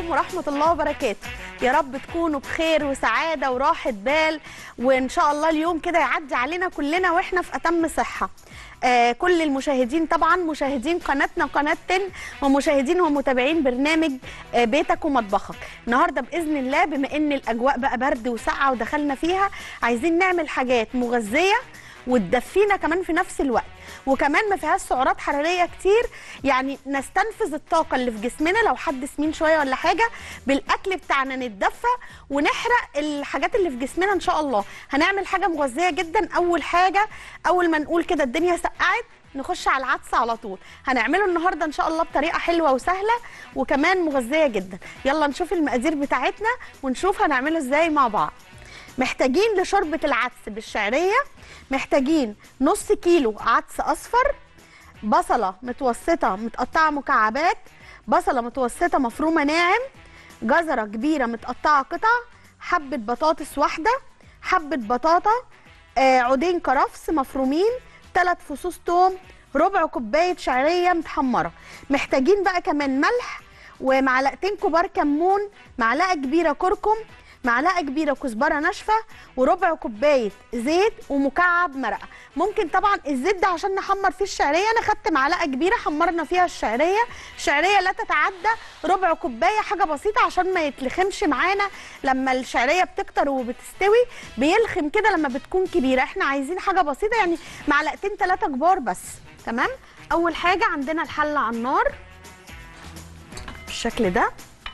ورحمة الله وبركاته. يا رب تكونوا بخير وسعادة وراحة بال، وإن شاء الله اليوم كده يعدي علينا كلنا وإحنا في أتم صحة. كل المشاهدين طبعا، مشاهدين قناتنا قناة 10 ومشاهدين ومتابعين برنامج بيتك ومطبخك. النهارده بإذن الله بما إن الأجواء بقى برد وسقعة ودخلنا فيها، عايزين نعمل حاجات مغذية وتدفينا كمان في نفس الوقت، وكمان ما فيهاش سعرات حراريه كتير، يعني نستنفذ الطاقه اللي في جسمنا لو حد سمين شويه ولا حاجه بالاكل بتاعنا، نتدفى ونحرق الحاجات اللي في جسمنا ان شاء الله. هنعمل حاجه مغذيه جدا. اول حاجه، اول ما نقول كده الدنيا سقعت، نخش على العدس على طول. هنعمله النهارده ان شاء الله بطريقه حلوه وسهله وكمان مغذيه جدا. يلا نشوف المقادير بتاعتنا ونشوف هنعمله ازاي مع بعض. محتاجين لشوربه العدس بالشعريه، محتاجين نص كيلو عدس اصفر، بصله متوسطه متقطعه مكعبات، بصله متوسطه مفرومه ناعم، جزره كبيره متقطعه قطع، حبه بطاطس واحده، حبه بطاطا، عودين كرفس مفرومين، 3 فصوص توم، ربع كوبايه شعريه متحمره. محتاجين بقى كمان ملح ومعلقتين كبار كمون، معلقه كبيره كركم، معلقه كبيره كزبره ناشفه، وربع كوبايه زيت ومكعب مرقه. ممكن طبعا الزيت ده عشان نحمر فيه الشعريه، انا خدت معلقه كبيره حمرنا فيها الشعريه. الشعريه لا تتعدى ربع كوبايه، حاجه بسيطه عشان ما يتلخمش معانا. لما الشعريه بتكتر وبتستوي بيلخم كده لما بتكون كبيره، احنا عايزين حاجه بسيطه، يعني معلقتين 3 كبار بس. تمام. اول حاجه عندنا الحله على النار بالشكل ده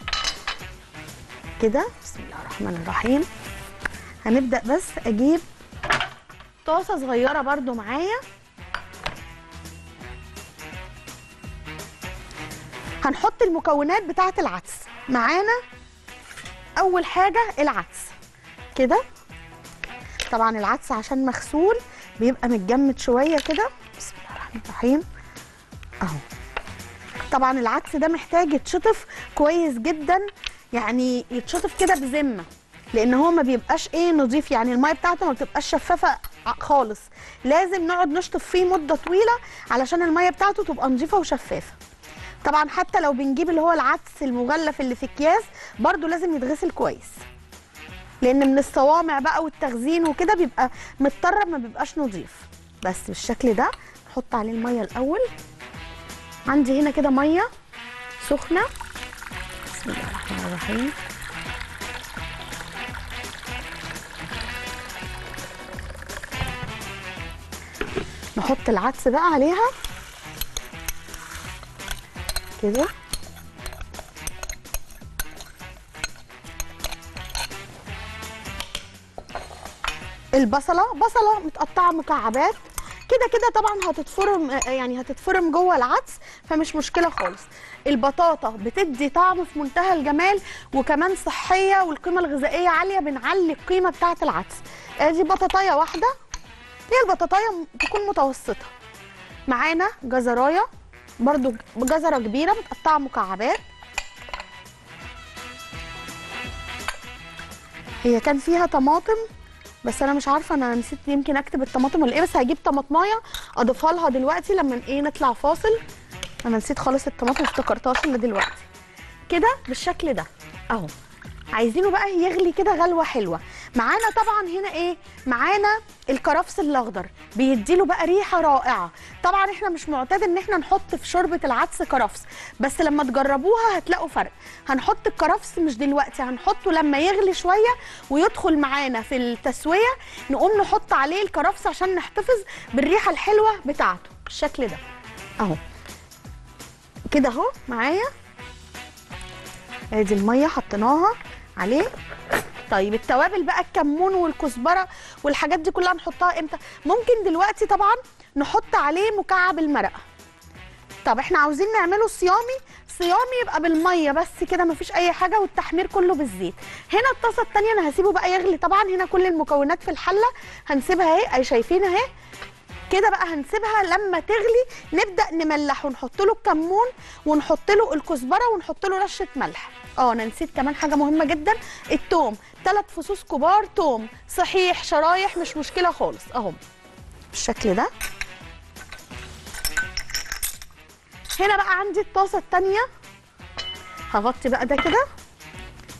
كده. بسم الله الرحمن الرحيم. هنبدأ بس أجيب طاسة صغيرة برضو معايا، هنحط المكونات بتاعة العدس معانا. أول حاجة العدس كده، طبعا العدس عشان مغسول بيبقى متجمد شوية كده. بسم الله الرحمن الرحيم أهو. طبعا العدس ده محتاج يتشطف كويس جدا، يعني يتشطف كده بذمه، لان هو ما بيبقاش نظيف، يعني الميه بتاعته ما بتبقاش شفافه خالص. لازم نقعد نشطف فيه مده طويله علشان الميه بتاعته تبقى نظيفه وشفافه. طبعا حتى لو بنجيب اللي هو العدس المغلف اللي في اكياس برده لازم يتغسل كويس، لان من الصوامع بقى والتخزين وكده بيبقى متطرب، ما بيبقاش نظيف. بس بالشكل ده نحط عليه الميه الاول. عندي هنا كده ميه سخنه. بسم الله الرحمن الرحيم. نحط العدس بقى عليها كده. البصله متقطعه مكعبات كده كده، طبعا هتتفرم، يعني هتتفرم جوه العدس، فمش مشكله خالص. البطاطا بتدي طعم في منتهى الجمال وكمان صحيه، والقيمه الغذائيه عاليه، بنعلي القيمه بتاعه العدس. ادي بطاطايه واحده، هي البطاطايه تكون متوسطه. معانا جزرايه برضو، جزره كبيره متقطعه مكعبات. هي كان فيها طماطم بس انا مش عارفه، انا نسيت يمكن اكتب الطماطم ولا ايه، بس هجيب طماطمايه اضيفها لها دلوقتي لما نطلع فاصل. انا نسيت خالص الطماطم، افتكرتهاش الا دلوقتي كده بالشكل ده اهو. عايزينه بقى يغلي كده غلوه حلوه. معانا طبعا هنا معانا الكرفس الاخضر، بيديله بقى ريحه رائعه. طبعا احنا مش معتاد ان احنا نحط في شوربه العدس كرفس، بس لما تجربوها هتلاقوا فرق. هنحط الكرفس مش دلوقتي، هنحطه لما يغلي شويه ويدخل معانا في التسويه، نقوم نحط عليه الكرفس عشان نحتفظ بالريحه الحلوه بتاعته بالشكل ده اهو كده اهو. معايا ادي الميه حطيناها عليه. طيب التوابل بقى، الكمون والكزبره والحاجات دي كلها نحطها امتى؟ ممكن دلوقتي طبعا نحط عليه مكعب المرقه. طب احنا عاوزين نعمله صيامي يبقى بالميه بس كده، مفيش اي حاجه، والتحمير كله بالزيت. هنا الطاسه الثانيه انا هسيبه بقى يغلي. طبعا هنا كل المكونات في الحله هنسيبها اهي شايفين اهي كده بقى. هنسيبها لما تغلي نبدا نملح ونحط له الكمون ونحط له الكزبره ونحط له رشه ملح. انا نسيت كمان حاجه مهمه جدا، التوم. 3 فصوص كبار توم صحيح، شرايح مش مشكله خالص اهو بالشكل ده. هنا بقى عندي الطاسه الثانيه، هغطي بقى ده كده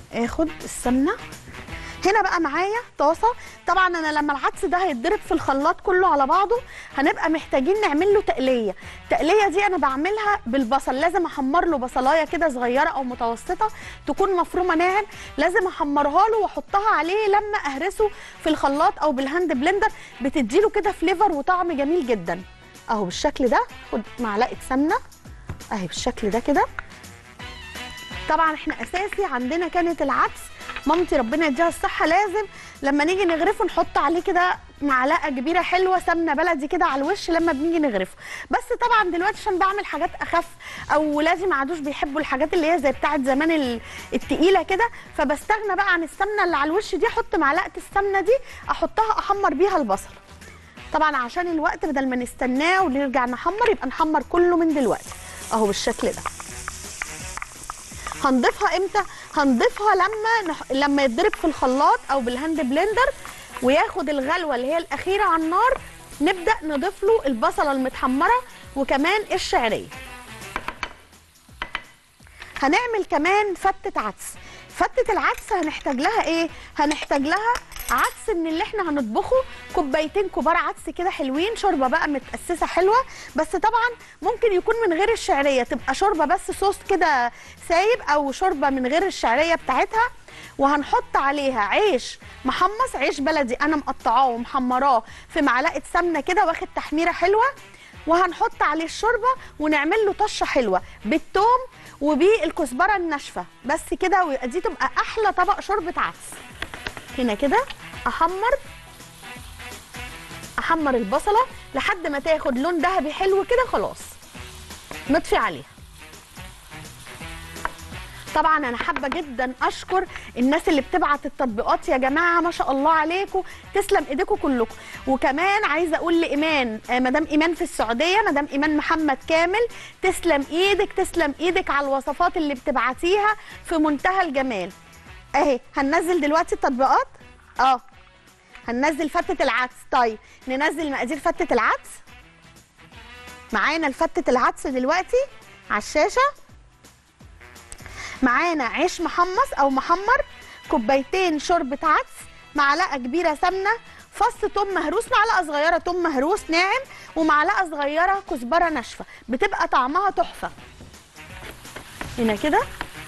اخد السمنه. هنا بقى معايا طاسه. طبعا انا لما العدس ده هيتضرب في الخلاط كله على بعضه هنبقى محتاجين نعمل له تقليه. التقليه دي انا بعملها بالبصل، لازم احمر له بصلايه كده صغيره او متوسطه تكون مفرومه ناعم، لازم احمرها له واحطها عليه لما اهرسه في الخلاط او بالهاند بلندر، بتديله كده فليفر وطعم جميل جدا. اهو بالشكل ده. خد معلقه سمنه اهي بالشكل ده كده. طبعا احنا اساسي عندنا كانت العدس، مامتي ربنا يديها الصحه لازم لما نيجي نغرفه نحط عليه كده معلقه كبيره حلوه سمنه بلدي كده على الوش لما بنيجي نغرفه. بس طبعا دلوقتي عشان بعمل حاجات اخف او ولادي ما عادوش بيحبوا الحاجات اللي هي زي بتاعه زمان التقيله كده، فبستغنى بقى عن السمنه اللي على الوش دي، احط معلقه السمنه دي احطها احمر بيها البصل. طبعا عشان الوقت بدل ما نستناه ونرجع نحمر يبقى نحمر كله من دلوقتي اهو بالشكل ده. هنضيفها امتى؟ هنضيفها لما يتضرب في الخلاط او بالهاند بلندر وياخد الغلوه اللي هي الاخيره على النار، نبدا نضيف له البصله المتحمره وكمان الشعريه. هنعمل كمان فتة عدس. فتة العدس هنحتاج لها ايه؟ هنحتاج لها عدس من اللي احنا هنطبخه، كوبايتين كبار عدس كده حلوين، شوربه بقى متأسسه حلوه، بس طبعا ممكن يكون من غير الشعريه، تبقى شوربه بس صوص كده سايب، او شوربه من غير الشعريه بتاعتها. وهنحط عليها عيش محمص، عيش بلدي انا مقطعاه ومحمراه في معلقه سمنه كده واخد تحميره حلوه، وهنحط عليه الشوربه ونعمل له طشه حلوه بالثوم وبالكزبره الناشفه بس كده، ويبقى دي تبقى احلى طبق شوربه عدس. هنا كده احمر البصله لحد ما تاخد لون ذهبي حلو كده، خلاص نطفي عليها. طبعا انا حابه جدا اشكر الناس اللي بتبعت التطبيقات يا جماعه، ما شاء الله عليكم، تسلم ايديكم كلكم. وكمان عايزه اقول لايمان، مدام ايمان في السعوديه، مدام ايمان محمد كامل، تسلم ايدك تسلم ايدك على الوصفات اللي بتبعتيها في منتهى الجمال. اهي هننزل دلوقتي التطبيقات. هننزل فتة العدس. طيب ننزل مقادير فتة العدس. معانا الفتة العدس دلوقتي على الشاشة. معانا عيش محمص او محمر، كوبايتين شوربة عدس، معلقة كبيرة سمنة، فص توم مهروس، معلقة صغيرة توم مهروس ناعم، ومعلقة صغيرة كزبرة ناشفة، بتبقى طعمها تحفة. هنا كده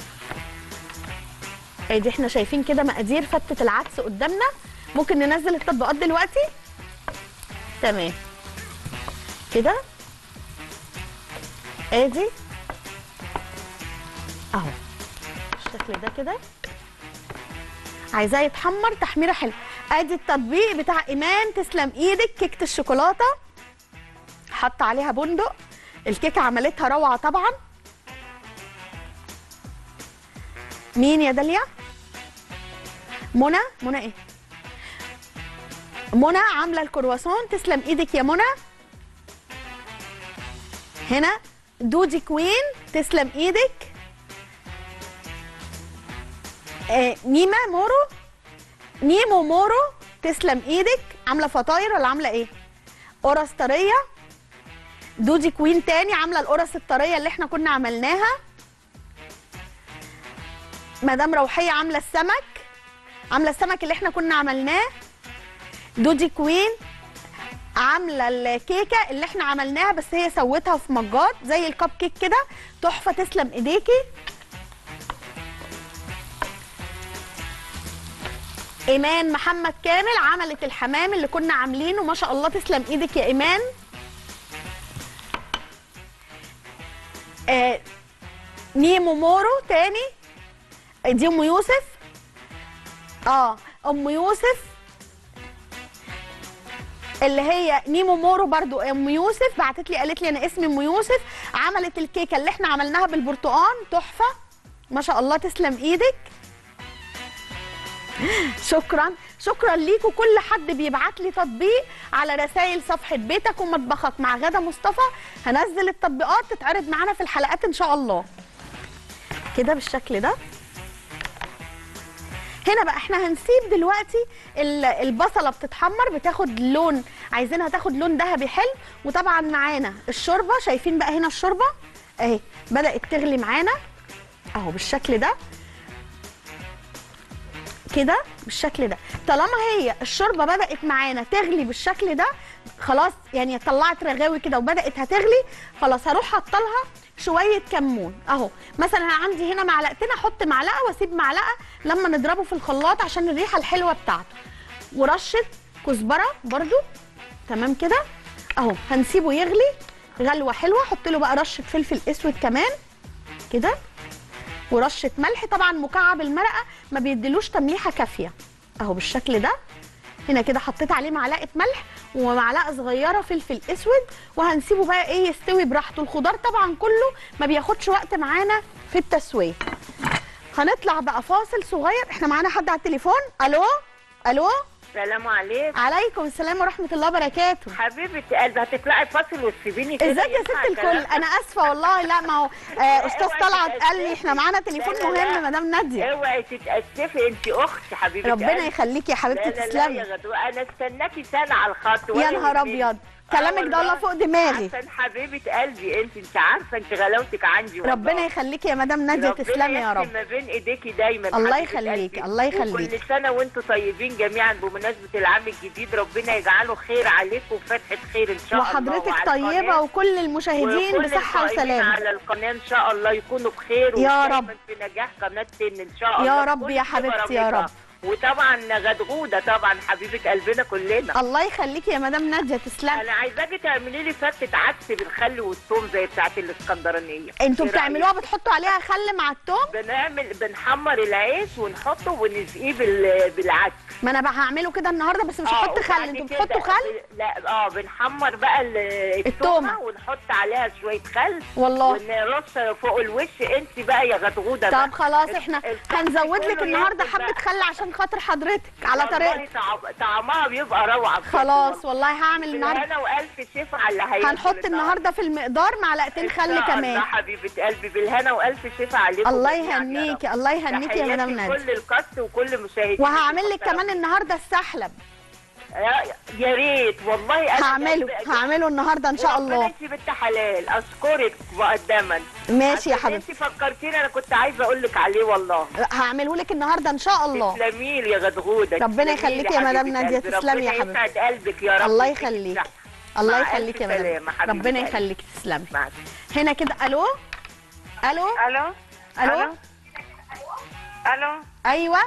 ادي احنا شايفين كده مقادير فتة العدس قدامنا. ممكن ننزل التطبيقات دلوقتي. تمام كده ادي اهو بالشكل ده كده، عايزاه يتحمر تحميره حلوه. ادي التطبيق بتاع ايمان، تسلم ايدك، كيكه الشوكولاته حط عليها بندق، الكيكه عملتها روعه طبعا. مين يا داليا؟ منى ايه؟ منى عامله الكرواسون، تسلم ايدك يا منى. هنا دودي كوين، تسلم ايدك. نيمو مورو، تسلم ايدك. عامله فطاير ولا عامله ايه؟ قرص طريه. دودي كوين تاني عامله القرص الطريه اللي احنا كنا عملناها. مدام روحيه عامله السمك اللي احنا كنا عملناه. دودي كوين عامله الكيكه اللي احنا عملناها بس هي سوتها في مجات زي الكب كيك كده، تحفه، تسلم ايديكي. ايمان محمد كامل عملت الحمام اللي كنا عاملينه، ما شاء الله، تسلم ايدك يا ايمان. نيمو مورو تاني، دي ام يوسف. ام يوسف اللي هي نيمو مورو برضو، ام يوسف بعتت لي قالت لي انا اسمي ام يوسف، عملت الكيكه اللي احنا عملناها بالبرتقال، تحفه ما شاء الله، تسلم ايدك. شكرا ليكم كل حد بيبعت لي تطبيق على رسائل صفحه بيتك ومطبخك مع غدا مصطفى. هنزل التطبيقات تتعرض معانا في الحلقات ان شاء الله. كده بالشكل ده. هنا بقى احنا هنسيب دلوقتي البصله بتتحمر، بتاخد لون، عايزينها تاخد لون ذهبي حلو. وطبعا معانا الشوربه، شايفين بقى هنا الشوربه اهي بدات تغلي معانا اهو بالشكل ده. كده بالشكل ده. طالما هي الشوربه بدات معانا تغلي بالشكل ده خلاص، يعني طلعت رغاوي كده وبدات هتغلي، خلاص هروح حاطه لها شويه كمون اهو. مثلا انا عندي هنا معلقتين، احط معلقه واسيب معلقه لما نضربه في الخلاط عشان الريحه الحلوه بتاعته، ورشه كزبره برده. تمام كده اهو. هنسيبه يغلي غلوه حلوه. احط له بقى رشه فلفل اسود كمان كده، ورشه ملح. طبعا مكعب المرقه ما بيديلوش تمليحه كافيه اهو بالشكل ده. هنا كده حطيت عليه معلقه ملح ومعلقه صغيره فلفل اسود، وهنسيبه بقى ايه يستوي براحته. الخضار طبعا كله ما بياخدش وقت معانا في التسويه. هنطلع بقى فاصل صغير. احنا معانا حد على التليفون. الو الو. السلام عليكم. عليكم السلام ورحمه الله وبركاته. حبيبه قلبي هتطلعي فاصل وتسيبيني كده؟ ازيك يا ست الكل؟ انا اسفه والله. لا ما هو استاذ طلعت قال لي احنا معانا تليفون مهم مدام ناديه. اوعي تتاسفي، انت اختي حبيبه ربنا قلبي. يخليكي يا حبيبتي تسلمي. لا يا غدوه، انا استناكي سنه على الخط. يا نهار ابيض، كلامك ده والله فوق دماغي. عشان حبيبه قلبي انت عارفه انت غلاوتك عندي والله. ربنا يخليكي يا مدام ناديه تسلمي يا رب. ما بين ايديكي دايما. الله يخليكي الله يخليكي. كل سنه وانتم طيبين جميعا بمناسبه العام الجديد. ربنا يجعله خير عليكم وفتحه خير ان شاء الله. وحضرتك طيبه وكل المشاهدين بصحه وسلامه على القناه ان شاء الله يكونوا بخير يا رب. في نجاح قناه سن ان شاء الله يا رب يا حبيبتي يا رب. وطبعا غدغوده طبعا حبيبه قلبنا كلنا. الله يخليكي يا مدام ناديه تسلمي. انا عايزاكي تعملي لي فتة عدس بالخل والثوم زي بتاعه الاسكندرانيه. انتوا بتعملوها بتحطوا عليها خل مع الثوم؟ بنحمر العيش ونحطه ونسقيه بالعدس. ما انا بقى هعمله كده النهارده بس مش هحط خل. انتوا بتحطوا خل؟ لا بنحمر بقى التومه ونحط عليها شويه خل والله، ونرش فوق الوش. انت بقى يا غدغوده. طب خلاص احنا هنزود لك النهارده حبه خل عشان خاطر حضرتك على طريقتك. طعمها بيبقى روعه. خلاص والله هعمل النهارده. انا والف شيف على اللي هياكل. هنحط النهارده في المقدار معلقتين خل كمان. الله حبيبه قلبي بالهنا والف شيف عليكم. الله يهنيكي الله يهنيكي يا مدام ناديه. كل الكاست وكل مشاهدين. وهعمل لك كمان النهارده السحلب. يا ريت والله. هعمله النهارده ان شاء الله. انت بنت حلال، اشكرك مقدما. ماشي يا حبيبتي. انت فكرتيني، انا كنت عايزه اقول لك عليه والله. هعمله لك النهارده ان شاء الله. تسلمي لي يا غدغوده. ربنا يخليكي يا مدام ناديه تسلمي يا حبيبتي. ربنا يسعد قلبك يا رب. الله يخليكي الله يخليكي يا مدام. ربنا يخليكي تسلمي. هنا كده. الو الو الو الو. الو. ايوه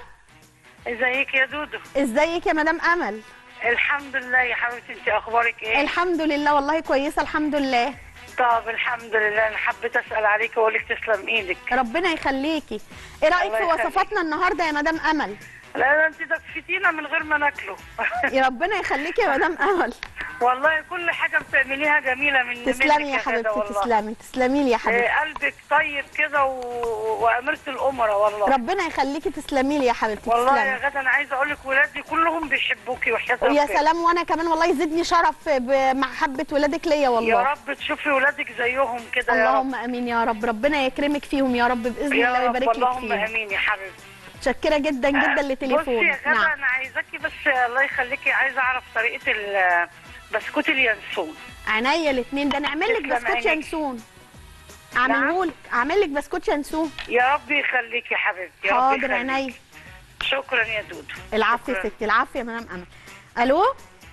ازيك يا دودو؟ ازيك يا مدام امل؟ الحمد لله يا حبيبتي، انت اخبارك ايه؟ الحمد لله والله كويسه الحمد لله. طب الحمد لله. انا حبيت اسال عليك واقول لك تسلم ايدك. ربنا يخليكي. ايه رايك في وصفاتنا النهارده يا مدام امل؟ لا انت دفتينا من غير ما ناكله. يا ربنا يخليكي يا مدام امل. والله كل حاجه بتعمليها جميله من تسلمي يا حبيبتي. تسلمي لي يا حبيبتي. قلبك طيب كده واميره الامراء والله. ربنا يخليكي. تسلمي لي يا حبيبتي. والله يا غدا انا عايزه اقول لك ولادي كلهم بيحبوكي وحياة ربنا. ويا سلام، وانا كمان والله يزيدني شرف بمحبه ولادك ليا والله. يا رب تشوفي ولادك زيهم كده يا رب. اللهم امين يا رب. ربنا يكرمك فيهم يا رب باذن الله ويبارك لك فيهم. اللهم امين يا حبيبتي. متشكره جدا جدا لتليفونك. بصي يا غدا انا عايزاكي بس الله يخليكي، عايزه اعرف طريقه بسكوت اليانسون. عينيا الاثنين ده. نعمل لك بسكوت يانسون. اعمل لك بسكوت يانسون. يا رب يخليكي يا حبيبتي. حاضر عينيا. شكرا يا دودو. العفو يا ستي. العفو يا مدام امل. الو.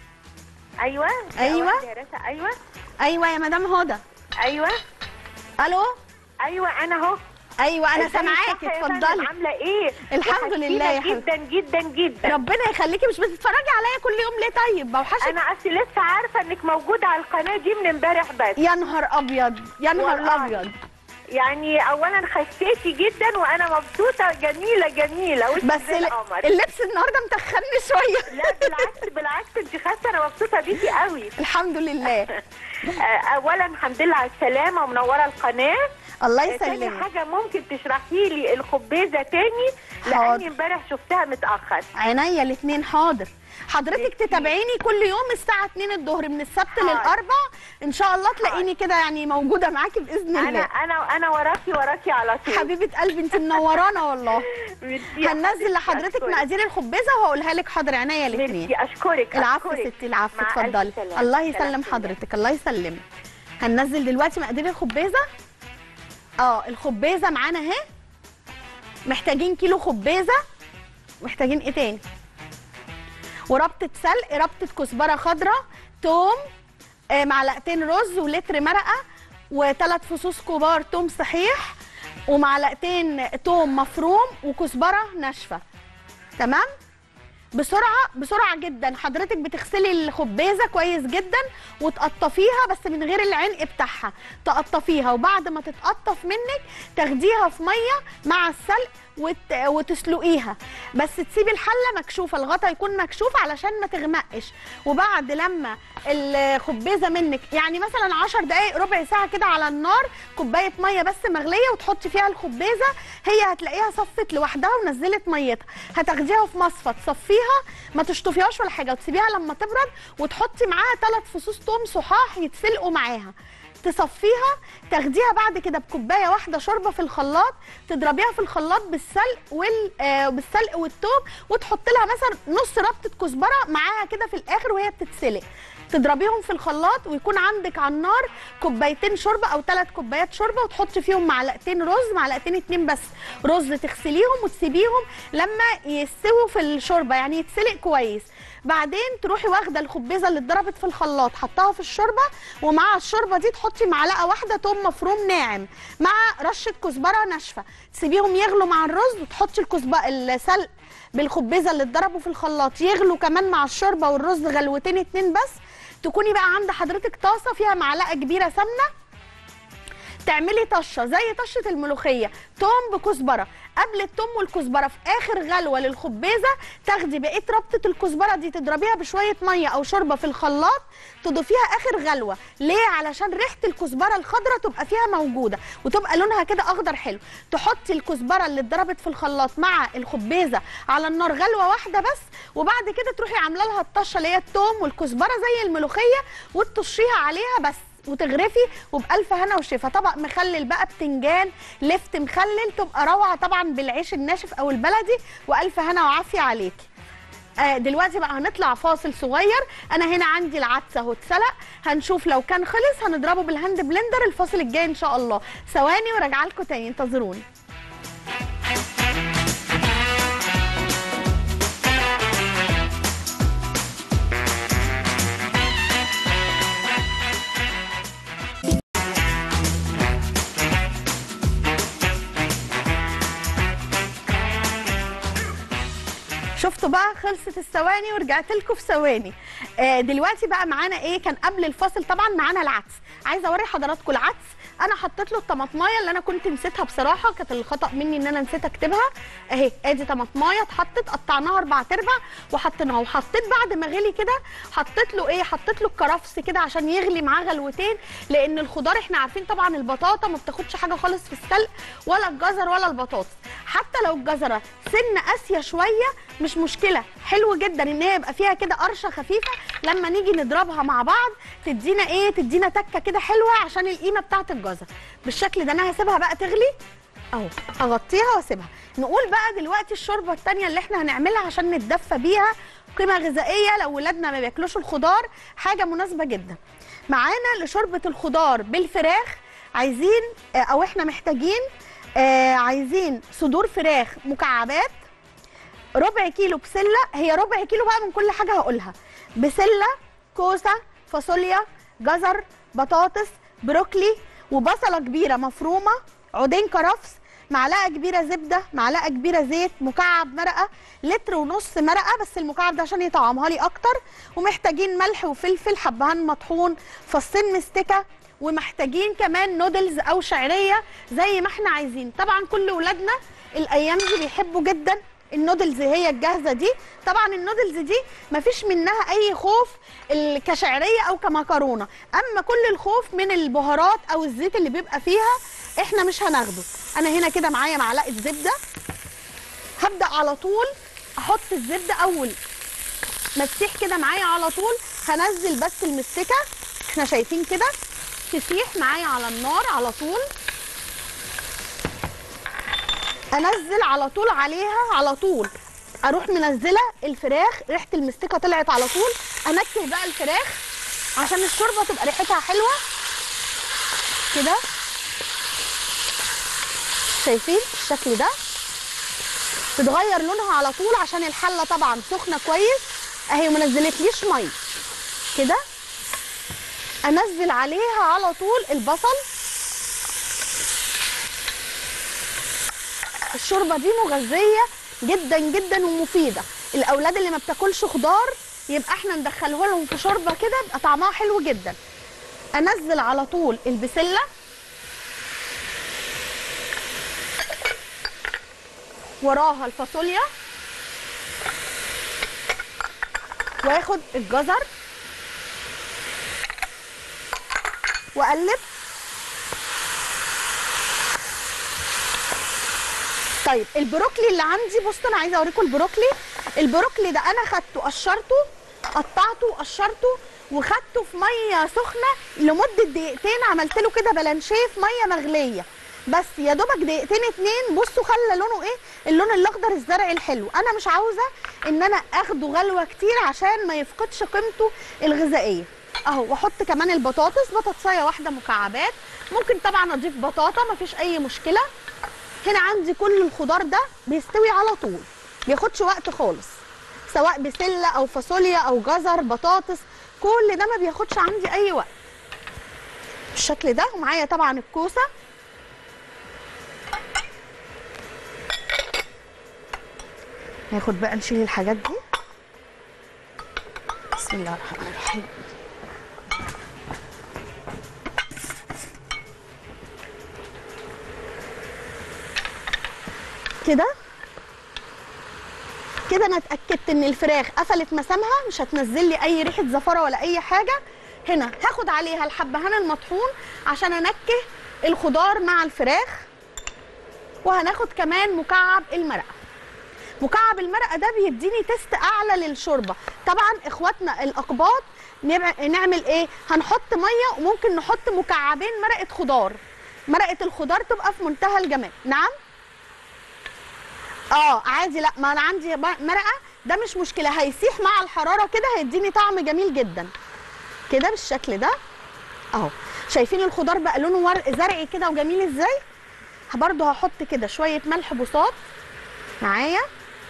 ايوه ايوه ايوه ايوه يا مدام هدى. ايوه الو. ايوه انا اهو. ايوه انا سامعاكي اتفضلي. عامله ايه؟ الحمد لله يا حبيبتي. جدا جدا جدا. ربنا يخليكي. مش بتتفرجي عليا كل يوم ليه طيب؟ بوحشك. انا اصل لسه عارفه انك موجوده على القناه دي من امبارح بس. يا نهار ابيض يا نهار ابيض. يعني اولا خسيتي جدا وانا مبسوطه. جميله بس اللبس النهارده متخني شويه. لا بالعكس انت خاسه. انا مبسوطه بيكي قوي. الحمد لله. اولا الحمد لله على السلامه ومنوره القناه. الله يسلمك. تاني حاجه ممكن تشرحي لي الخبيزه تاني لاني امبارح شفتها متاخر. عينيا الاثنين. حاضر. حضرتك تتابعيني كل يوم الساعه 2 الظهر من السبت للاربع ان شاء الله. تلاقيني كده يعني موجوده معاكي باذن الله. انا وراكي على طول. حبيبه قلبي انت منورانا والله. هننزل لحضرتك مقادير الخبيزه وهقولها لك. حاضر عينيا الاثنين. اشكرك. العفو ستي. العفو. اتفضلي. الله يسلم حضرتك. الله يسلمك. هننزل دلوقتي مقادير الخبيزه. الخبيزه معانا اهي. محتاجين كيلو خبيزه محتاجين ايه تاني؟ وربطه سلق، ربطه كزبره خضراء، توم، معلقتين رز ولتر مرقه، و3 فصوص كبار توم صحيح، ومعلقتين توم مفروم، وكزبره ناشفه. تمام؟ بسرعه جدا. حضرتك بتغسلي الخبازه كويس جدا وتقطفيها بس من غير العنق بتاعها، تقطفيها وبعد ما تتقطف منك تاخديها في ميه مع السلق وتسلقيها، بس تسيبي الحله مكشوفه، الغطا يكون مكشوف علشان ما تغمقش. وبعد لما الخبازه منك يعني مثلا 10 دقائق ربع ساعه كده على النار، كوبايه ميه بس مغليه وتحطي فيها الخبازه، هي هتلاقيها صفت لوحدها ونزلت ميتها. هتاخديها في مصفى تصفيها، ما تشطفيهاش ولا حاجه، وتسيبيها لما تبرد وتحطي معاها 3 فصوص توم صحاح يتسلقوا معاها، تصفيها. تاخديها بعد كده بكوبايه واحده شوربه في الخلاط، تضربيها في الخلاط بالسلق والثوم، وتحط لها مثلا نص ربطه كزبره معاها كده في الاخر وهي بتتسلق، تضربيهم في الخلاط، ويكون عندك على النار كوبايتين شوربه او 3 كوبايات شوربه، وتحطي فيهم معلقتين رز، معلقتين 2 بس رز، تغسليهم وتسيبيهم لما يستووا في الشوربه، يعني يتسلق كويس. بعدين تروحي واخده الخبيزه اللي اتضربت في الخلاط حطاها في الشوربه، ومع الشوربه دي تحطي معلقه واحده توم مفروم ناعم مع رشه كزبره ناشفه، تسيبيهم يغلوا مع الرز، وتحطي السلق بالخبيزه اللي اتضربوا في الخلاط يغلوا كمان مع الشوربه والرز غلوتين 2 بس. تكوني بقى عند حضرتك طاسه فيها معلقه كبيره سمنه، تعملي طشه زي طشه الملوخيه، توم بكزبره. قبل التوم والكزبره في اخر غلوه للخبازه تاخدي بقيه ربطه الكزبره دي تضربيها بشويه ميه او شوربه في الخلاط، تضيفيها اخر غلوه. ليه؟ علشان ريحه الكزبره الخضراء تبقى فيها موجوده وتبقى لونها كده اخضر حلو. تحطي الكزبره اللي اتضربت في الخلاط مع الخبازه على النار غلوه واحده بس، وبعد كده تروحي عامله لها الطشه اللي هي التوم والكزبره زي الملوخيه وتطشيها عليها بس، وتغرفي وبألف هنا وشفا. طبق مخلل بقى بتنجان لفت مخلل، تبقى روعه طبعا بالعيش الناشف او البلدي، والف هنا وعافيه عليكي. دلوقتي بقى هنطلع فاصل صغير. انا هنا عندي العدس اهو اتسلق، هنشوف لو كان خلص هنضربه بالهاند بلندر الفاصل الجاي ان شاء الله. ثواني وراجعه لكم تاني، انتظروني. شفتوا بقى خلصت الثواني ورجعت لكم في ثواني. دلوقتي بقى معانا ايه؟ كان قبل الفاصل طبعا معانا العدس. عايزه اوري حضراتكم العدس. انا حطيت له الطماطمايه اللي انا كنت نسيتها بصراحه، كانت الخطا مني ان انا نسيت اكتبها اهي. ادي طماطمايه اتحطت، قطعناها 4 ارباع وحطيناها، وحطيت بعد ما غلي كده حطيت له ايه؟ حطيت له الكرفس كده عشان يغلي معاه غلوتين، لان الخضار احنا عارفين طبعا البطاطا ما بتاخدش حاجه خالص في السلق، ولا الجزر ولا البطاطس. حتى لو الجزره سن قاسيه شويه مش مشكله، حلو جدا ان هي يبقى فيها كده قرشه خفيفه، لما نيجي نضربها مع بعض تدينا ايه؟ تدينا تكه كده حلوه عشان القيمه بتاعه الجزر بالشكل ده. انا هسيبها بقى تغلي اهو، اغطيها واسيبها. نقول بقى دلوقتي الشوربه الثانيه اللي احنا هنعملها عشان نتدفى بيها، قيمه غذائيه لو ولادنا ما بياكلوش الخضار، حاجه مناسبه جدا. معانا لشوربه الخضار بالفراخ عايزين او احنا محتاجين عايزين صدور فراخ مكعبات، ربع كيلو بسله، هي ربع كيلو بقى من كل حاجه هقولها، بسله، كوسه، فاصوليا، جزر، بطاطس، بروكلي، وبصله كبيره مفرومه، عودين كرفس، معلقه كبيره زبده، معلقه كبيره زيت، مكعب مرقه، لتر ونص مرقه بس المكعب ده عشان يطعمها لي اكتر، ومحتاجين ملح وفلفل، حبهان مطحون، فصين مستكه، ومحتاجين كمان نودلز او شعريه زي ما احنا عايزين. طبعا كل ولادنا الايام دي بيحبوا جدا النودلز هي الجاهزه دي. طبعا النودلز دي مفيش منها اي خوف كشعريه او كمكرونه، اما كل الخوف من البهارات او الزيت اللي بيبقى فيها احنا مش هناخده. انا هنا كده معايا معلقه زبده، هبدا على طول احط الزبده اول ما تسيح كده معايا على طول، هنزل بس المستكه احنا شايفين كده تسيح معايا على النار على طول، انزل على طول عليها على طول، اروح منزله الفراخ، ريحه المستكه طلعت على طول، انكه بقى الفراخ عشان الشوربه تبقى ريحتها حلوه كده، شايفين الشكل ده. بتغير لونها على طول عشان الحله طبعا سخنه كويس اهي وما نزلتليش ميه. كده انزل عليها على طول البصل. الشوربه دي مغذيه جدا جدا ومفيده، الاولاد اللي ما بتاكلش خضار يبقى احنا ندخله لهم في شوربه كده يبقى طعمها حلو جدا. انزل على طول البسله وراها الفاصوليا واخد الجزر واقلب. طيب البروكلي اللي عندي، بصوا انا عايزه اوريكم البروكلي ده انا خدته قشرته قطعته وقشرته وخدته في ميه سخنه لمده دقيقتين، عملت له كده بلانشيه في ميه مغليه بس يا دوبك دقيقتين اتنين. بصوا خلى لونه ايه، اللون الاخضر الزرقي الحلو. انا مش عاوزه ان انا اخده غلوه كتير عشان ما يفقدش قيمته الغذائيه اهو. واحط كمان البطاطس، بطاطسايه واحده مكعبات، ممكن طبعا اضيف بطاطا مفيش اي مشكله. هنا عندي كل الخضار ده بيستوي على طول، بياخدش وقت خالص، سواء بسله او فاصوليا او جزر بطاطس، كل ده ما بياخدش عندي اي وقت بالشكل ده. ومعايا طبعا الكوسه، ناخد بقى نشيل الحاجات دي. بسم الله الرحمن الرحيم. كده انا اتاكدت ان الفراخ قفلت مسامها، مش هتنزل لي اي ريحه زفره ولا اي حاجه. هنا هاخد عليها الحبهان المطحون عشان انكه الخضار مع الفراخ، وهناخد كمان مكعب المرقه. مكعب المرقه ده بيديني تيست اعلى للشوربه. طبعا اخواتنا الاقباط نعمل ايه، هنحط ميه وممكن نحط مكعبين مرقه خضار، مرقه الخضار تبقى في منتهى الجمال. نعم عادي، لا ما انا عندي مرقه ده مش مشكله، هيسيح مع الحراره كده هيديني طعم جميل جدا كده بالشكل ده اهو. شايفين الخضار بقى لونه ورق زرعي كده وجميل ازاي. برضو هحط كده شويه ملح بساط معايا،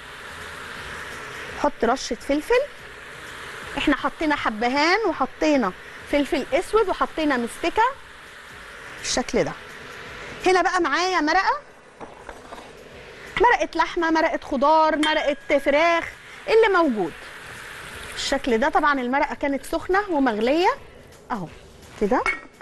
حط رشه فلفل، احنا حطينا حبهان وحطينا فلفل اسود وحطينا مستكه بالشكل ده. هنا بقى معايا مرقه لحمه، مرقه خضار، مرقه فراخ، اللي موجود بالشكل ده. طبعا المرقه كانت سخنه ومغليه اهو كده.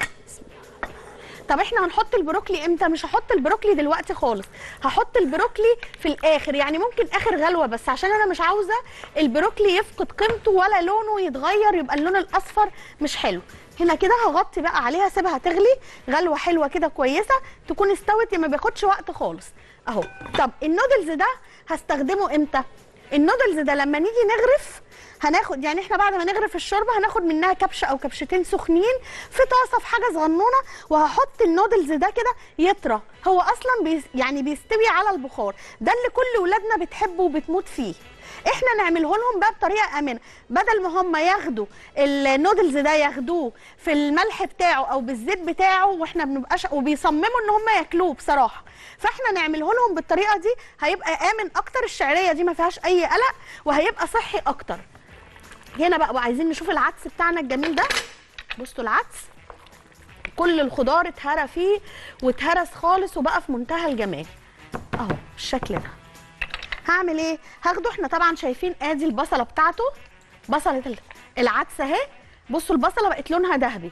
طب احنا هنحط البروكلي امتى؟ مش هحط البروكلي دلوقتي خالص، هحط البروكلي في الاخر، يعني ممكن اخر غلوه بس، عشان انا مش عاوزه البروكلي يفقد قيمته ولا لونه يتغير يبقى اللون الاصفر مش حلو. هنا كده هغطي بقى عليها، سيبها تغلي غلوه حلوه كده كويسه تكون استوت، ما بياخدش وقت خالص اهو. طب النودلز ده هستخدمه امتى؟ النودلز ده لما نيجي نغرف هناخد، يعني احنا بعد ما نغرف الشوربه هناخد منها كبشه او كبشتين سخنين في طاسه في حاجه صغنونه، وهحط النودلز ده كده يطرى. هو اصلا يعني بيستوي على البخار، ده اللي كل ولادنا بتحبه وبتموت فيه. احنا نعمله لهم بقى بطريقه امنه، بدل ما هم ياخدوا النودلز ده ياخدوه في الملح بتاعه او بالزيت بتاعه، واحنا بنبقاش وبيصمموا ان هم ياكلوه بصراحه، فاحنا نعمله لهم بالطريقه دي هيبقى امن اكتر. الشعريه دي ما فيهاش اي قلق وهيبقى صحي اكتر. هنا بقى وعايزين نشوف العدس بتاعنا الجميل ده. بصوا العدس كل الخضار اتهرى فيه واتهرس خالص وبقى في منتهى الجمال اهو بالشكل ده. هعمل ايه؟ هاخده، احنا طبعا شايفين ادي البصله بتاعته، بصله العدس اهي. بصوا البصله بقت لونها ذهبي،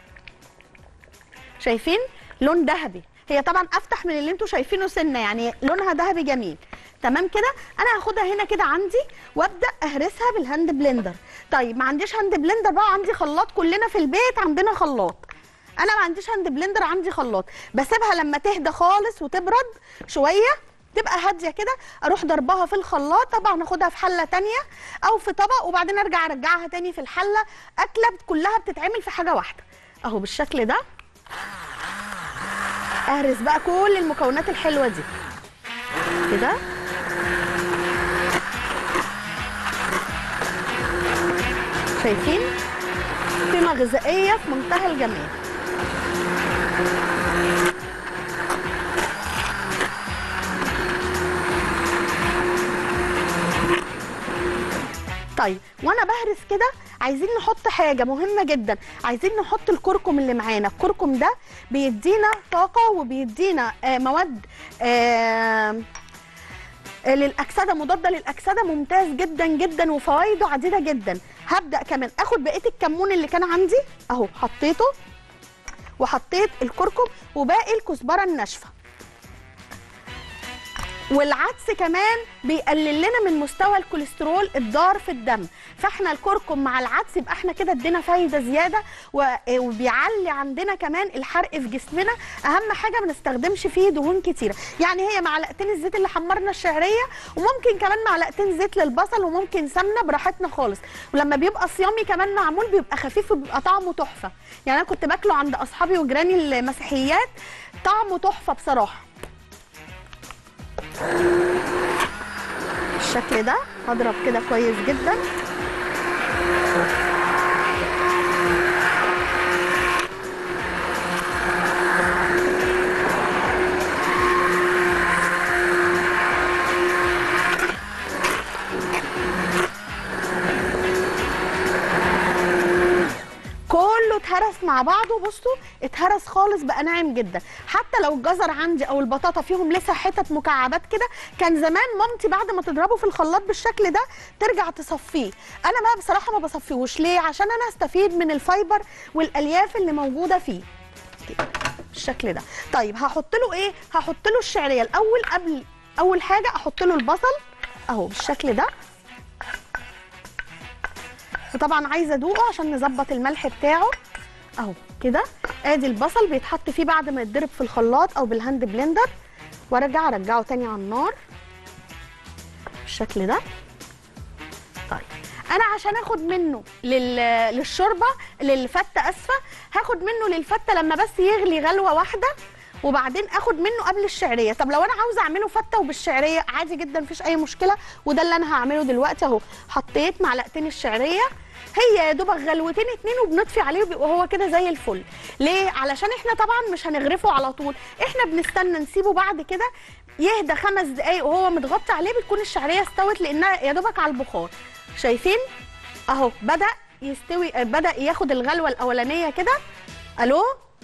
شايفين لون ذهبي، هي طبعا افتح من اللي انتوا شايفينه سنه، يعني لونها ذهبي جميل تمام كده. انا هاخدها هنا كده عندي وابدا اهرسها بالهاند بلندر. طيب ما عنديش هاند بلندر بقى، عندي خلاط، كلنا في البيت عندنا خلاط. انا ما عنديش هاند بلندر، عندي خلاط، بسيبها لما تهدى خالص وتبرد شويه تبقى هاديه كده، اروح ضربها في الخلاط. طبعا اخدها في حله تانية او في طبق وبعدين ارجعها تاني في الحله. اكله كلها بتتعمل في حاجه واحده اهو بالشكل ده. اهرس بقى كل المكونات الحلوه دي كده. شايفين قيمه غذائيه في منتهى الجمال. طيب وانا بهرس كده عايزين نحط حاجه مهمه جدا، عايزين نحط الكركم اللي معانا. الكركم ده بيدينا طاقه وبيدينا مواد للاكسده، مضاده للاكسده، ممتاز جدا جدا وفوائده عديده جدا. هبدا كمان اخد بقيه الكمون اللي كان عندي اهو، حطيته وحطيت الكركم وباقي الكزبره الناشفه. والعدس كمان بيقلل لنا من مستوى الكوليسترول الضار في الدم، فاحنا الكركم مع العدس يبقى احنا كده ادينا فايده زياده، وبيعلي عندنا كمان الحرق في جسمنا. اهم حاجه ما نستخدمش فيه دهون كتيره، يعني هي معلقتين الزيت اللي حمرنا الشعريه، وممكن كمان معلقتين زيت للبصل، وممكن سمنه براحتنا خالص. ولما بيبقى صيامي كمان معمول بيبقى خفيف وبيبقى طعمه تحفه، يعني انا كنت باكله عند اصحابي وجيراني المسيحيات، طعمه تحفه بصراحه. بالشكل ده هضرب كده كويس جدا. كله اتهرس مع بعضه، بصوا اتهرس خالص بقى ناعم جدا. حتى لو الجزر عندي او البطاطا فيهم لسه حتت مكعبات كده، كان زمان مامتي بعد ما تضربه في الخلاط بالشكل ده ترجع تصفيه. انا بقى بصراحه ما بصفيهوش، ليه؟ عشان انا استفيد من الفايبر والالياف اللي موجوده فيه كده بالشكل ده. طيب هحط له ايه؟ هحط له الشعريه الاول. قبل اول حاجه احط له البصل اهو بالشكل ده، وطبعا عايزه ادوقه عشان نظبط الملح بتاعه اهو كده. ادي البصل بيتحط فيه بعد ما يتضرب في الخلاط او بالهاند بلندر، ارجعه تاني على النار بالشكل ده. طيب انا عشان اخد منه للشوربه للفته، اسفه، هاخد منه للفته لما بس يغلي غلوه واحده، وبعدين اخد منه قبل الشعريه. طب لو انا عاوزه اعمله فته وبالشعريه عادي جدا مفيش اي مشكله، وده اللي انا هعمله دلوقتي اهو. حطيت معلقتين الشعريه، هي يا دوبك غلوتين اتنين وبنطفي عليه وبيبقى هو كده زي الفل. ليه؟ علشان احنا طبعا مش هنغرفه على طول، احنا بنستنى نسيبه بعد كده يهدى 5 دقايق وهو متغطي عليه، بتكون الشعريه استوت لانها يا دوبك على البخار. شايفين اهو بدا يستوي، بدا ياخد الغلوه الاولانيه كده. الو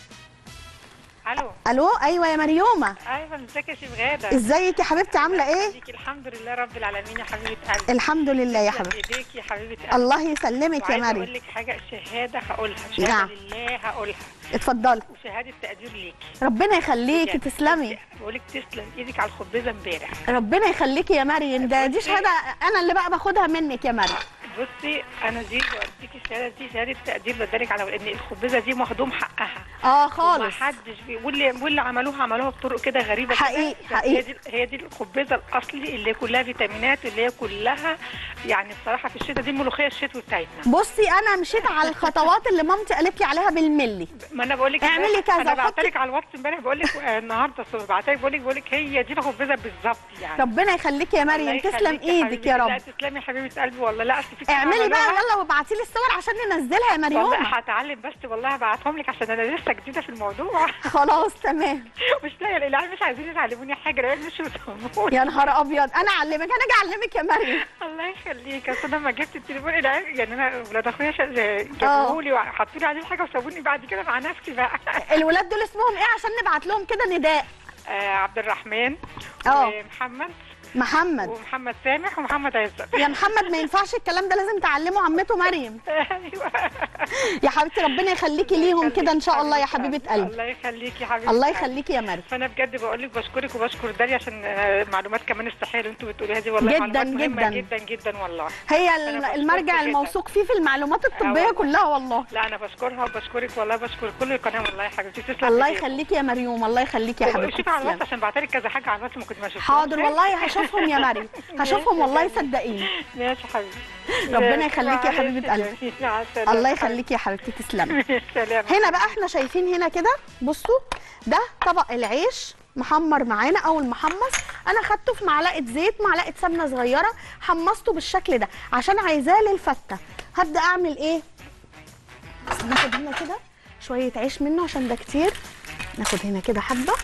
الو، ايوه يا مريومه. ايوه ازيك يا شيف غاده؟ ازيك يا حبيبتي، عامله ايه؟ الحمد لله رب العالمين يا حبيبه قلبي. الحمد لله يا حبيبتي. ايديك يا حبيبه قلبي. الله يسلمك يا مريم. اقول لك حاجه، شهاده هقولها، شهاده لله هقولها. اتفضلي. وشهاده تقدير ليكي. ربنا يخليكي، تسلمي. بقول لك تسلم ايدك على الخبزه امبارح. ربنا يخليكي يا مريم، دي شهاده انا اللي بقى باخدها منك يا مريم. بصي انا دي بديكي الشهاده دي شهاده تقدير بدالك على ان الخبزه دي مهضوم حقها. خالص. محدش واللي عملوها بطرق كده غريبه حقيقي كده. حقيقي. هي دي الخبزه الاصلي اللي كلها فيتامينات، اللي هي كلها يعني بصراحه في الشتاء دي الملوخيه الشتوي بتاعتنا. بصي انا مشيت على الخطوات اللي مامتي قالت لي عليها بالملي. ما انا بقول لك اعملي كذا. انا بعت لك على الواتس امبارح، بقول لك النهارده الصبح بعت لك بقول لك هي دي الخبزه بالظبط يعني. ربنا يخليكي يا مريم، تسلم ايدك يا رب. لا تسلمي يا حبيبه قلبي والله. لا اعملي بقى يلا وابعتي لي الصور عشان ننزلها يا مريم. والله هتعلم، بس والله هبعتهم لك عشان انا لسه جديده في الموضوع. خلاص تمام. مش لاقيه العيال مش عايزين يعلموني حاجه، العيال مش بيفهموني. يا نهار ابيض، انا اعلمك، انا اجي اعلمك يا مريم. الله يخليك. اصل انا لما جبت التليفون العيال يعني انا ولاد اخويا جابوه لي وحطوا لي عليه حاجه وسابوني بعد كده مع نفسي بقى. الولاد دول اسمهم ايه عشان نبعت لهم كده نداء؟ عبد الرحمن محمد ومحمد سامح ومحمد عزت. يا محمد ما ينفعش الكلام ده، لازم تعلمه عمته مريم. ايوه يا حبيبتي ربنا يخليكي ليهم كده ان شاء الله يا حبيبه قلبي. الله يخليكي يا حبيبتي. الله يخليكي يا مريم. فانا بجد بقول لك بشكرك وبشكر داليا عشان معلومات كمان الصحيه اللي انتوا بتقوليها دي، والله جدا جدا جدا جدا والله. هي المرجع الموثوق فيه في المعلومات الطبيه كلها والله. لا انا بشكرها وبشكرك والله، بشكر كل القناه والله يا حبيبتي. تسلمي. الله يخليكي يا مريم، الله يخليكي يا حبيبتي. شوفي على الواتس عشان بعت لك كذا حاجه على الواتس ما كنت ماشيه. حاضر والله هشوفهم يا مريم، هشوفهم والله صدقيني. ماشي يا حبيبتي. ربنا يخليكي يا حبيبه قلبي. الله يخليكي يا حبيبتي، تسلمي. هنا بقى احنا شايفين هنا كده، بصوا ده طبق العيش محمر معانا او المحمص. انا خدته في معلقه زيت، معلقه سمنه صغيره، حمصته بالشكل ده عشان عايزاه للفته. هبدا اعمل ايه؟ بس ناخد هنا كده شويه عيش منه عشان ده كتير، ناخد هنا كده حبه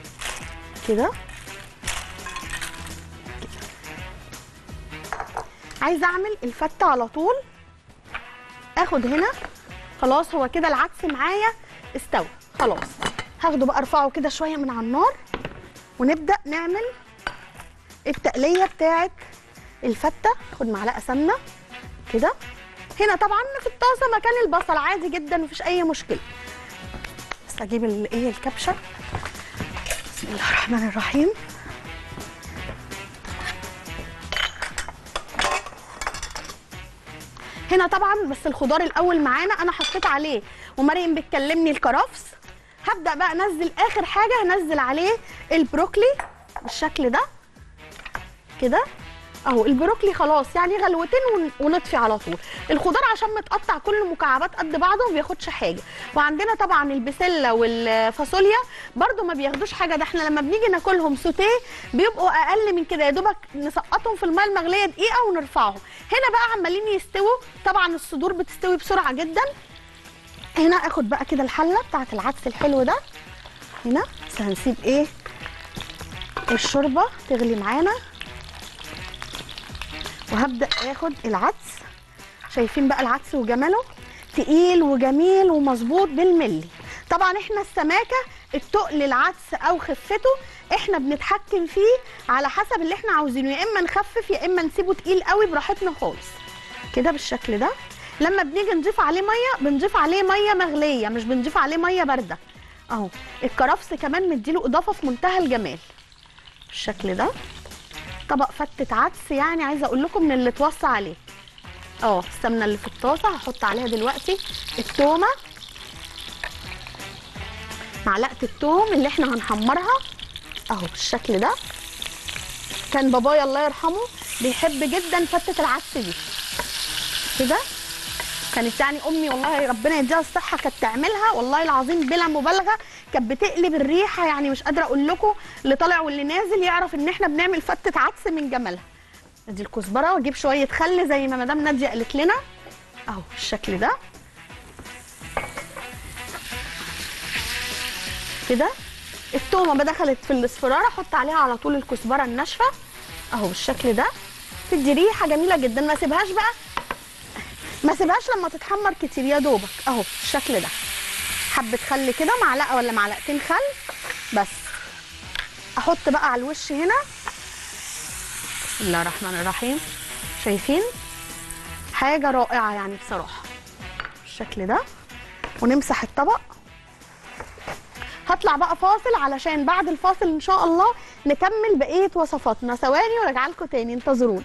كده. عايزه اعمل الفته على طول. اخد هنا خلاص، هو كده العدس معايا استوى خلاص. هاخده بقى ارفعه كده شويه من على النار، ونبدا نعمل التقليه بتاعه الفته. خد معلقه سمنه كده. هنا طبعا في الطاسه مكان البصل عادي جدا، مفيش اي مشكله. بس اجيب الكبشه. بسم الله الرحمن الرحيم. هنا طبعا بس الخضار الاول معانا انا حطيت عليه، ومريم بتكلمني الكرفس. هبدا بقى انزل اخر حاجه، هنزل عليه البروكلي بالشكل ده كده اهو. البروكلي خلاص يعني غلوتين ونطفي على طول. الخضار عشان متقطع كله مكعبات قد بعضه ما بياخدش حاجه. وعندنا طبعا البسله والفاصوليا برده ما بياخدوش حاجه، ده احنا لما بنيجي ناكلهم سوتيه بيبقوا اقل من كده، يا دوبك نسقطهم في الميه المغليه دقيقه ونرفعهم. هنا بقى عمالين يستووا. طبعا الصدور بتستوي بسرعه جدا. هنا اخد بقى كده الحله بتاعت العدس الحلو ده هنا، بس هنسيب الشوربه تغلي معانا. وهبدا اخد العدس. شايفين بقى العدس وجماله، تقيل وجميل ومظبوط بالملي. طبعا احنا السماكه التقل العدس او خفته احنا بنتحكم فيه على حسب اللي احنا عاوزينه، يا اما نخفف يا اما نسيبه تقيل قوي براحتنا خالص كده بالشكل ده. لما بنيجي نضيف عليه ميه بنضيف عليه ميه مغليه، مش بنضيف عليه ميه بارده اهو. الكرفس كمان مديله اضافه في منتهى الجمال بالشكل ده. طبق فتة عدس يعني عايزه اقول لكم من اللي اتوصى عليه. السمنه اللي في الطاسه هحط عليها دلوقتي التومه، معلقه التوم اللي احنا هنحمرها اهو بالشكل ده. كان بابايا الله يرحمه بيحب جدا فتة العدس دي كده. كانت يعني امي والله ربنا يديها الصحه كانت تعملها والله العظيم بلا مبالغه، كانت بتقلب الريحه. يعني مش قادره اقول لكم، اللي طالع واللي نازل يعرف ان احنا بنعمل فتة عدس من جمالها. ادي الكزبره واجيب شويه خل زي ما مدام ناديه قالت لنا اهو بالشكل ده كده. التومه ما دخلت في الاصفرار احط عليها على طول الكزبره الناشفه اهو بالشكل ده. تدي ريحه جميله جدا. ما اسيبهاش بقى، ما اسيبهاش لما تتحمر كتير، يا دوبك اهو بالشكل ده. حبه خل كده، معلقه ولا معلقتين خل بس. احط بقى على الوش هنا بسم الله الرحمن الرحيم. شايفين حاجه رائعه يعني بصراحه بالشكل ده. ونمسح الطبق. هطلع بقى فاصل علشان بعد الفاصل ان شاء الله نكمل بقيه وصفاتنا. ثواني وراجعه لكم تاني، انتظرونا.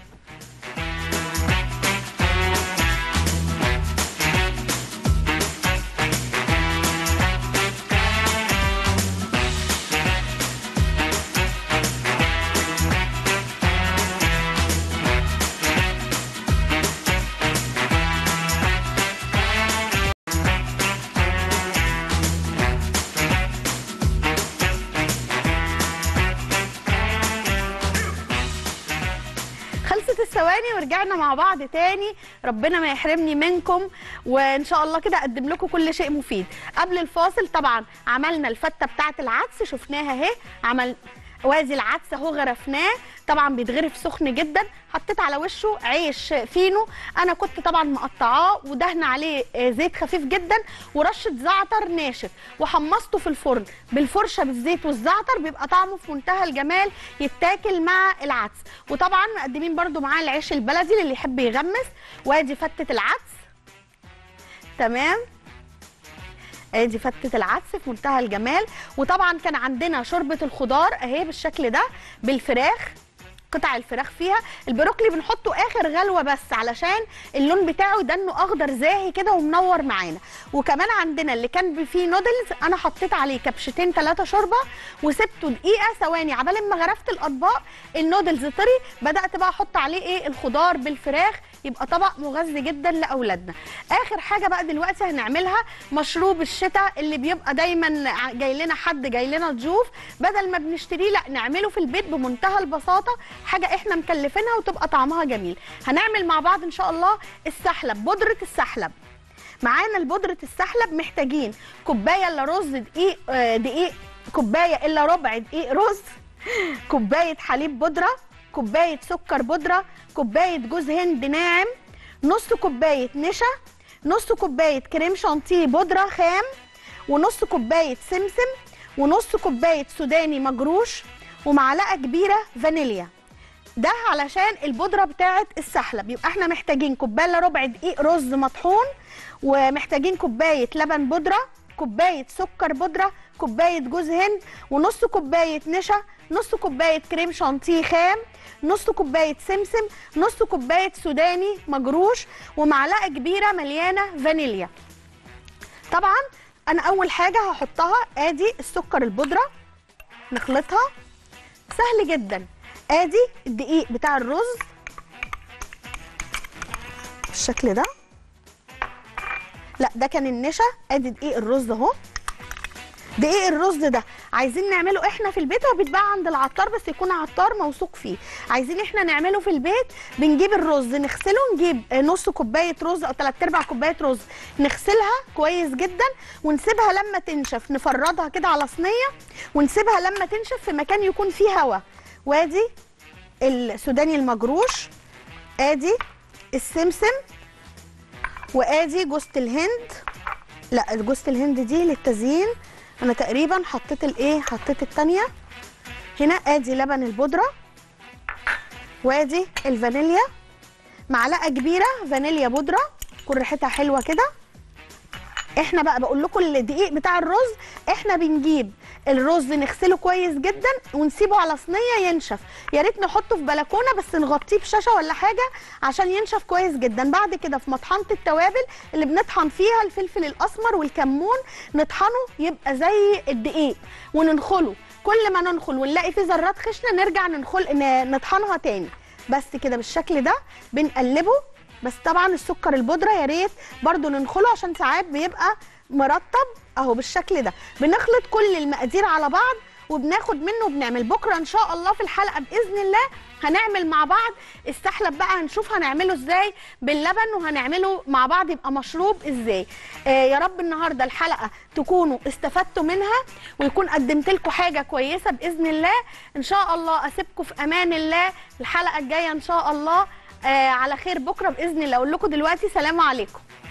الثواني ورجعنا مع بعض تاني. ربنا ما يحرمني منكم، وان شاء الله كده اقدم لكم كل شيء مفيد. قبل الفاصل طبعا عملنا الفته بتاعه العدس، شفناها اهي. وادي العدس اهو غرفناه، طبعا بيتغرف سخن جدا. حطيت على وشه عيش فينو، انا كنت طبعا مقطعاه ودهن عليه زيت خفيف جدا ورشه زعتر ناشف، وحمصته في الفرن بالفرشه بالزيت والزعتر، بيبقى طعمه في منتهى الجمال يتاكل مع العدس. وطبعا مقدمين برده معاه العيش البلدي اللي يحب يغمس. وادي فتة العدس تمام، ادي فتة العدس في منتهى الجمال. وطبعا كان عندنا شوربه الخضار اهي بالشكل ده بالفراخ، قطع الفراخ فيها. البروكلي بنحطه اخر غلوه بس علشان اللون بتاعه يدنه اخضر زاهي كده ومنور معانا. وكمان عندنا اللي كان فيه نودلز، انا حطيت عليه كبشتين 3 شوربه وسبته دقيقه ثواني عبال ما غرفت الاطباق النودلز طري. بدات بقى احط عليه الخضار بالفراخ، يبقى طبق مغذي جدا لاولادنا. اخر حاجه بقى دلوقتي هنعملها مشروب الشتاء اللي بيبقى دايما جاي لنا حد، جاي لنا ضيوف، بدل ما بنشتريه لا نعمله في البيت بمنتهى البساطه، حاجه احنا مكلفينها وتبقى طعمها جميل. هنعمل مع بعض ان شاء الله السحلب، بودره السحلب. معانا البودره السحلب محتاجين كوبايه الا رز دقيق، كوبايه الا ربع دقيق رز، كوبايه حليب بودره كوبايه سكر بودره، كوبايه جوز هند ناعم، نص كوبايه نشا، نص كوبايه كريم شانتيه بودره خام، ونص كوبايه سمسم، ونص كوبايه سوداني مجروش، ومعلقه كبيره فانيليا. ده علشان البودره بتاعه السحلب. يبقى احنا محتاجين كوبايه الا ربع دقيق رز مطحون، ومحتاجين كوبايه لبن بودره، كوبايه سكر بودره، كوبايه جوز هند، ونص كوبايه نشا، نص كوبايه كريم شانتيه خام، نص كوبايه سمسم، نص كوبايه سوداني مجروش، ومعلقه كبيره مليانه فانيليا. طبعا انا اول حاجه هحطها ادي السكر البودره نخلطها، سهل جدا. ادي الدقيق بتاع الرز بالشكل ده، لا ده كان النشا، ادي دقيق الرز اهو. دقيق الرز ده عايزين نعمله احنا في البيت، هو بيتباع عند العطار بس يكون عطار موثوق فيه. عايزين احنا نعمله في البيت، بنجيب الرز نغسله، نجيب نص كوبايه رز او 3/4 كوبايه رز، نغسلها كويس جدا ونسيبها لما تنشف، نفردها كده على صينيه ونسيبها لما تنشف في مكان يكون فيه هواء. وادي السوداني المجروش، ادي السمسم، وادي جوزة الهند. لا جوزة الهند دي للتزيين، انا تقريبا حطيت الايه، حطيت الثانيه هنا. ادي لبن البودره، وادي الفانيليا، معلقه كبيره فانيليا بودره تكون ريحتها حلوه كده. احنا بقى بقول لكم الدقيق بتاع الرز، احنا بنجيب الرز نغسله كويس جدا ونسيبه على صينيه ينشف، يا ريت نحطه في بلكونه بس نغطيه بشاشه ولا حاجه عشان ينشف كويس جدا. بعد كده في مطحنه التوابل اللي بنطحن فيها الفلفل الاسمر والكمون، نطحنه يبقى زي الدقيق وننخله. كل ما ننخل ونلاقي فيه ذرات خشنه نرجع نطحنها تاني. بس كده بالشكل ده بنقلبه. بس طبعا السكر البودره يا ريت برده ننخله عشان ساعات بيبقى مرطب اهو بالشكل ده. بنخلط كل المقادير على بعض وبناخد منه وبنعمل. بكره ان شاء الله في الحلقه باذن الله هنعمل مع بعض السحلب بقى، هنشوف هنعمله ازاي باللبن وهنعمله مع بعض يبقى مشروب ازاي. يا رب النهارده الحلقه تكونوا استفدتوا منها ويكون قدمت لكم حاجه كويسه باذن الله. ان شاء الله اسيبكم في امان الله، الحلقه الجايه ان شاء الله على خير بكره باذن الله. اقول لكم دلوقتي سلام عليكم.